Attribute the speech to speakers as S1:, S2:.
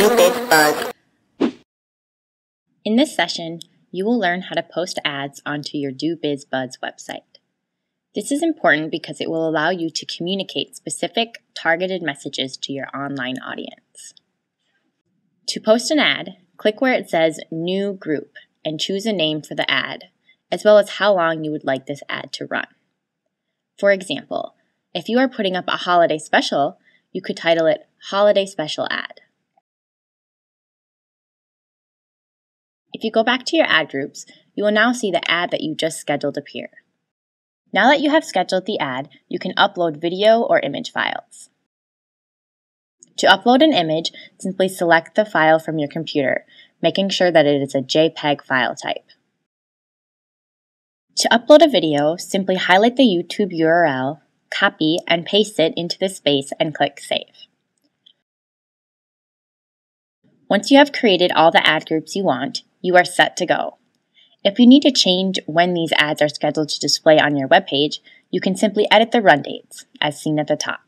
S1: DoBizBuzz.
S2: In this session, you will learn how to post ads onto your DoBizBuzz website. This is important because it will allow you to communicate specific, targeted messages to your online audience. To post an ad, click where it says New Group and choose a name for the ad, as well as how long you would like this ad to run. For example, if you are putting up a holiday special, you could title it Holiday Special Ad. If you go back to your ad groups, you will now see the ad that you just scheduled appear. Now that you have scheduled the ad, you can upload video or image files. To upload an image, simply select the file from your computer, making sure that it is a JPEG file type. To upload a video, simply highlight the YouTube URL, copy and paste it into the space and click Save. Once you have created all the ad groups you want, you are set to go. If you need to change when these ads are scheduled to display on your webpage, you can simply edit the run dates, as seen at the top.